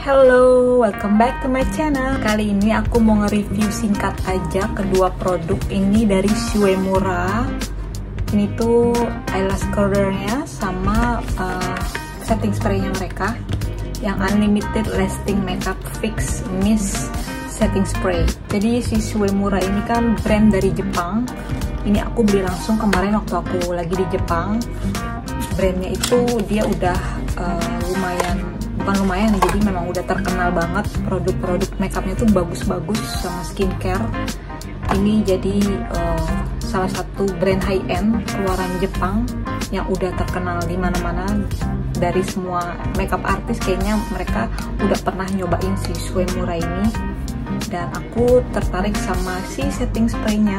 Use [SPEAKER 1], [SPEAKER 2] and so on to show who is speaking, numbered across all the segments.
[SPEAKER 1] Hello, welcome back to my channel. Kali ini aku mau nge-review singkat aja kedua produk ini dari Shuemura. Ini tuh eyelash curlernya sama setting spraynya mereka, yang Unlimited Lasting Makeup Fix Mist Setting Spray. Jadi si Shuemura ini kan brand dari Jepang. Ini aku beli langsung kemarin waktu aku lagi di Jepang. Brandnya itu dia udah bukan lumayan, jadi memang udah terkenal banget. Produk-produk makeupnya tuh bagus-bagus sama skincare. Ini jadi salah satu brand high end keluaran Jepang yang udah terkenal di mana-mana. Dari semua makeup artis kayaknya mereka udah pernah nyobain si Shuemura ini, dan aku tertarik sama si setting spraynya.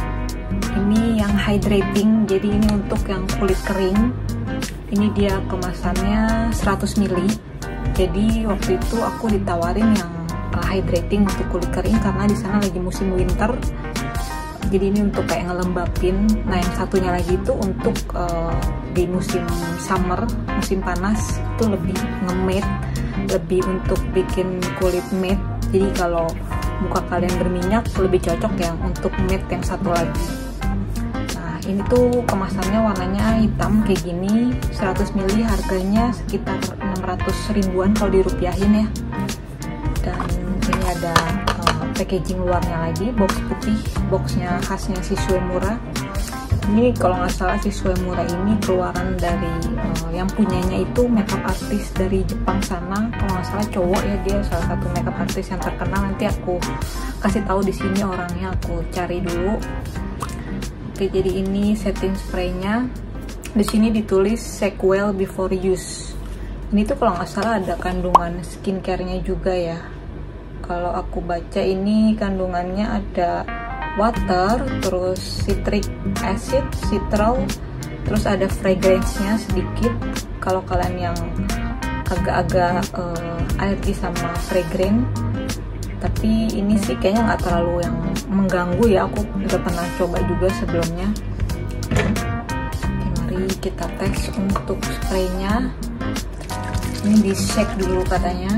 [SPEAKER 1] Ini yang hydrating, jadi ini untuk yang kulit kering. Ini dia kemasannya 100 ml. Jadi waktu itu aku ditawarin yang hydrating untuk kulit kering karena di sana lagi musim winter. Jadi ini untuk kayak ngelembapin. Nah, yang satunya lagi itu untuk di musim summer, musim panas itu lebih nge-matte, lebih untuk bikin kulit matte. Jadi kalau muka kalian berminyak lebih cocok yang untuk matte yang satu lagi. Ini tuh kemasannya warnanya hitam kayak gini, 100 ml harganya sekitar 600 ribuan kalau dirupiahin ya. Dan ini ada packaging luarnya lagi, box putih, boxnya khasnya si Shuemura. Ini kalau nggak salah si Shuemura ini keluaran dari yang punyanya itu makeup artis dari Jepang sana. Kalau nggak salah cowok ya, dia salah satu makeup artis yang terkenal. Nanti aku kasih tahu di sini orangnya, aku cari dulu. Oke, jadi ini setting spraynya. Di sini ditulis sequel before use. Ini tuh kalau nggak salah ada kandungan skincare-nya juga ya. Kalau aku baca ini kandungannya ada water, terus citric acid, citral, terus ada fragrance-nya sedikit. Kalau kalian yang agak-agak alergi sama fragrance, tapi ini sih kayaknya nggak terlalu yang mengganggu ya. Aku udah pernah coba juga sebelumnya. Oke, mari kita tes untuk spraynya. Ini di shake dulu katanya.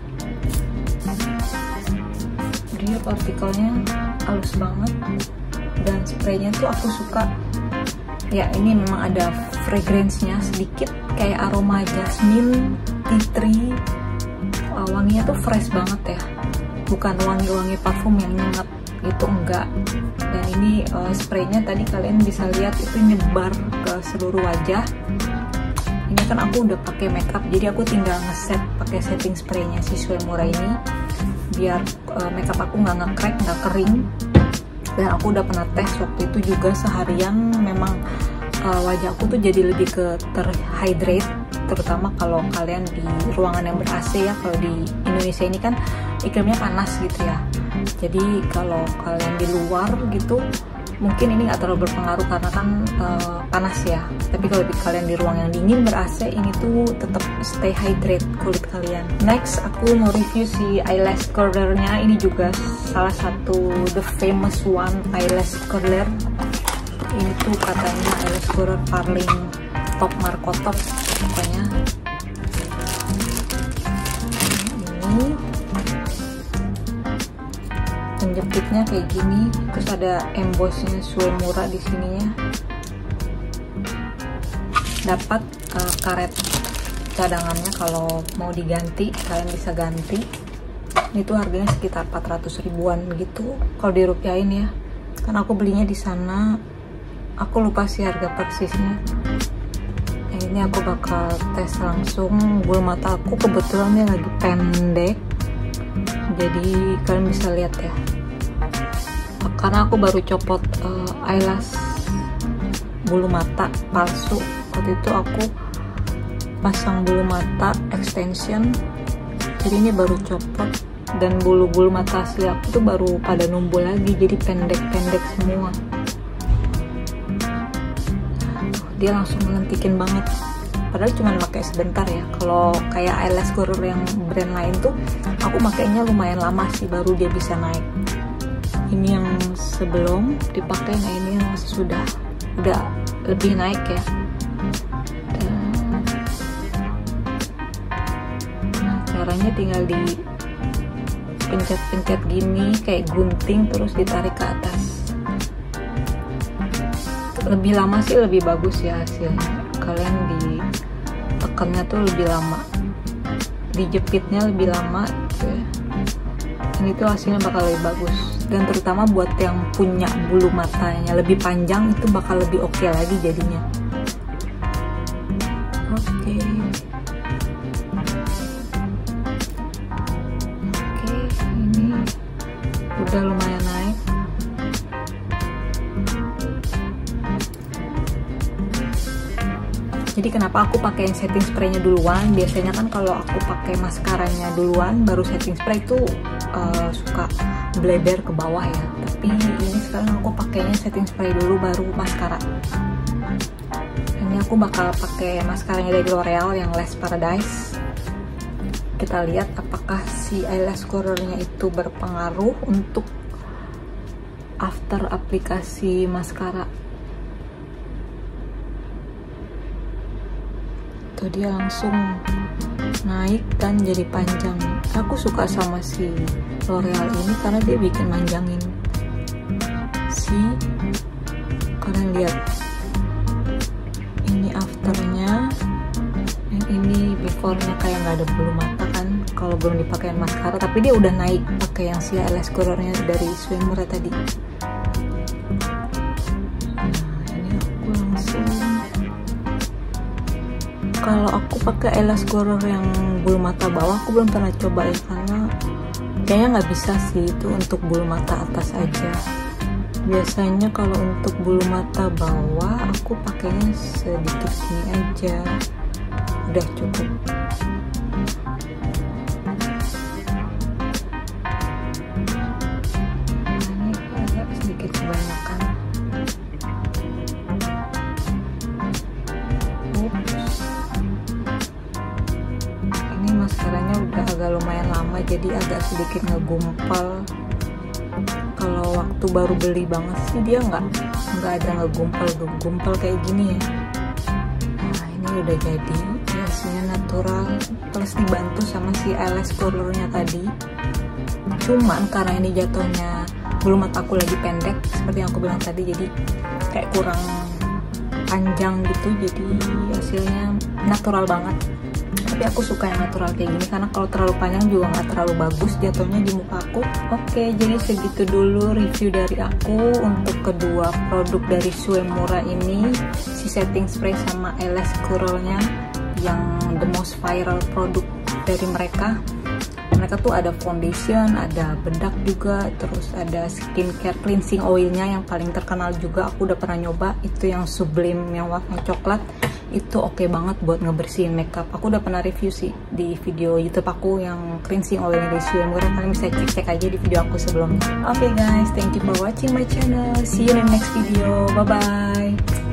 [SPEAKER 1] Dia partikelnya halus banget, dan spraynya tuh aku suka ya. Ini memang ada fragrance-nya sedikit, kayak aroma jasmine, tea tree. Wanginya tuh fresh banget ya, bukan wangi-wangi parfum yang nyengat itu, enggak. Dan ini spraynya tadi kalian bisa lihat itu nyebar ke seluruh wajah. Ini kan aku udah pakai makeup, jadi aku tinggal ngeset pakai setting spraynya si Shuemura ini biar makeup aku nggak nge-crack, nggak kering. Dan aku udah pernah tes waktu itu juga seharian, memang wajah aku tuh jadi lebih ke terhydrate, terutama kalau kalian di ruangan yang ber-AC ya. Kalau di Indonesia ini kan iklimnya panas gitu ya, jadi kalau kalian di luar gitu mungkin ini nggak terlalu berpengaruh karena kan panas ya. Tapi kalau kalian di ruang yang dingin ber-AC, ini tuh tetap stay hydrate kulit kalian. Next aku mau review si eyelash curlernya. Ini juga salah satu the famous one eyelash curler. Ini tuh katanya eyelash curler paling top Marco Top pokoknya. Ini penjepitnya kayak gini, terus ada embossnya Shuemura di sininya. Dapat karet cadangannya, kalau mau diganti kalian bisa ganti. Ini tuh harganya sekitar 400 ribuan gitu kalau dirupiahin ya. Kan aku belinya di sana, aku lupa sih harga persisnya. Ini aku bakal tes langsung. Bulu mata aku kebetulan dia lagi pendek, jadi kalian bisa lihat ya, karena aku baru copot eyelash bulu mata palsu. Waktu itu aku pasang bulu mata extension, jadi ini baru copot, dan bulu-bulu mata asli aku tuh baru pada numbuh lagi, jadi pendek-pendek semua. Dia langsung melentikin banget, padahal cuma pakai sebentar ya. Kalau kayak eyelash curler yang brand lain tuh aku makainya lumayan lama sih baru dia bisa naik. Ini yang sebelum dipakai, nah ini yang sudah udah lebih naik ya. Nah, caranya tinggal di pencet-pencet gini kayak gunting, terus ditarik ke atas. Lebih lama sih lebih bagus ya hasilnya. Kalian ditekannya tuh lebih lama, dijepitnya lebih lama gitu ya. Dan itu hasilnya bakal lebih bagus. Dan terutama buat yang punya bulu matanya lebih panjang, itu bakal lebih oke lagi jadinya. Oke, ini udah lumayan naik. Jadi kenapa aku pakai setting spraynya duluan? Biasanya kan kalau aku pakai maskaranya duluan baru setting spray itu suka bleber ke bawah ya. Tapi ini sekarang aku pakainya setting spray dulu baru maskara. Ini aku bakal pakai maskaranya dari L'Oreal yang Lash Paradise. Kita lihat apakah si eyelash curlernya itu berpengaruh untuk after aplikasi maskara. Tuh dia langsung naik dan jadi panjang. Aku suka sama si L'Oreal ini karena dia bikin manjangin. Kalian lihat, ini afternya, yang ini beforenya kayak nggak ada bulu mata kan kalau belum dipakai maskara, tapi dia udah naik pakai yang si eyelash curlernya dari Shue Mura tadi. Nah ini aku langsung, kalau aku pakai eyelash curler yang bulu mata bawah aku belum pernah coba ya, karena kayaknya nggak bisa sih itu untuk bulu mata atas aja. Biasanya kalau untuk bulu mata bawah aku pakainya sedikit ini aja, udah cukup. Ini agak sedikit kebanyakan. Ini maskaranya udah agak lumayan lama jadi agak sedikit ngegumpal. Kalau waktu baru beli banget sih dia nggak ada ngegumpal kayak gini ya. Nah ini udah jadi, hasilnya natural plus dibantu sama si eyelash curlernya tadi. Cuman karena ini jatuhnya bulu mata aku lagi pendek seperti yang aku bilang tadi, jadi kayak kurang panjang gitu, jadi hasilnya natural banget. Tapi aku suka yang natural kayak gini karena kalau terlalu panjang juga nggak terlalu bagus jatuhnya di muka aku. Oke, jadi segitu dulu review dari aku untuk kedua produk dari Shue Mura ini, si setting spray sama eyelash curlernya yang the most viral produk dari mereka. Mereka tuh ada foundation, ada bedak juga, terus ada skincare cleansing oilnya yang paling terkenal juga. Aku udah pernah nyoba itu yang Sublime yang warna coklat. Itu oke banget buat ngebersihin makeup. Aku udah pernah review sih di video YouTube aku yang cleansing oil dari Shue Mura. Kalian bisa cek aja di video aku sebelumnya. Oke guys, thank you for watching my channel. See you in the next video. Bye bye.